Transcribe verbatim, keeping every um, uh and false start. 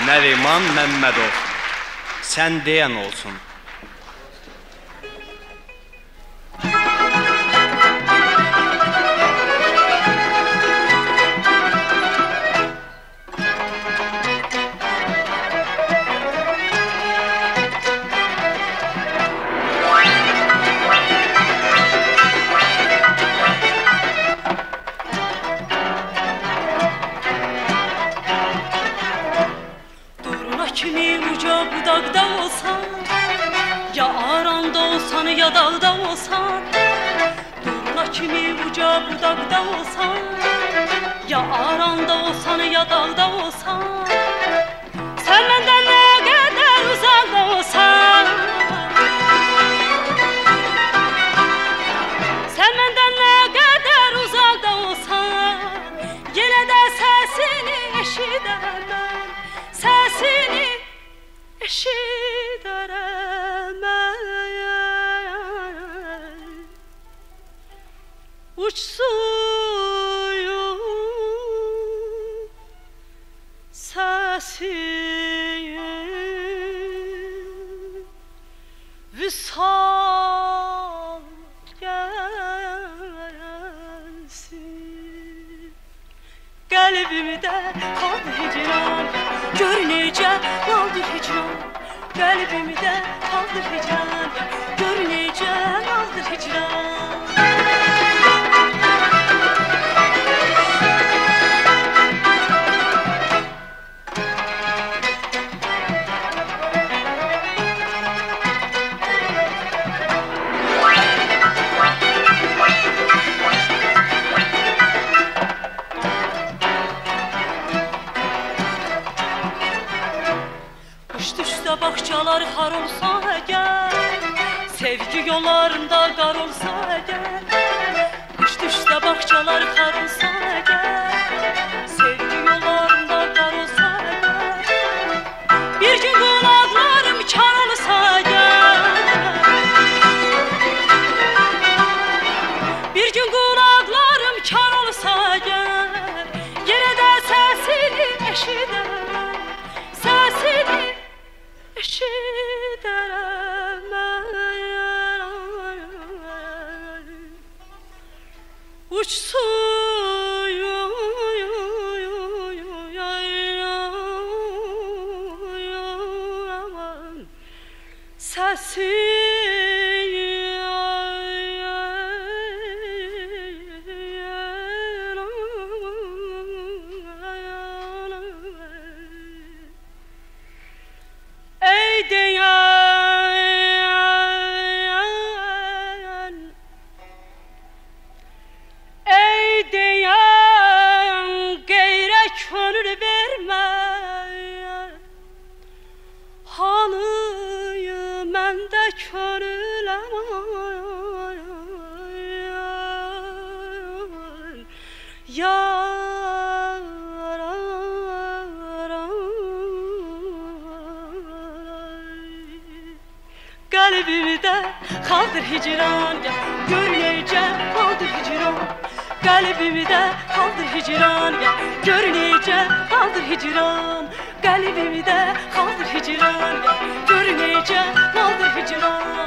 Nəriman Məmmədov, sən deyən olsun. Ya dağda olsan, durna kimi uca budaqda olsan, ya aranda olsan, ya dağda olsan, sən məndən nə qədər uzaqda olsan, sən məndən nə qədər uzaqda olsan, yenə də səsini eşidərəm mən, səsini eşidərəm mən. Uçsuyum səsim, vüsal gəlsin. Qəlbimdə qaldı hicran, gör necə qaldı hicran. Qəlbimdə qaldı hicran, gör necə qaldı hicran. Bağçalar xar olsa əgər, sevgi yollarında qar olsa əgər, qış düşsə bağçalar xar olsa əgər, sevgi yollarında qar olsa əgər, bir gün qulaqlarım kar olsa əgər, bir gün qulaqlarım kar olsa əgər, yenə də səsini eşidərəm, səsini eşidərəm mən. Uçsuyum səsim, qəlbimdə qaldır hicran, gör necə qaldır hicran. Qəlbimdə qaldır hicran, gör necə qaldır hicran. Qəlbimdə qaldır hicran, gör necə qaldır hicran.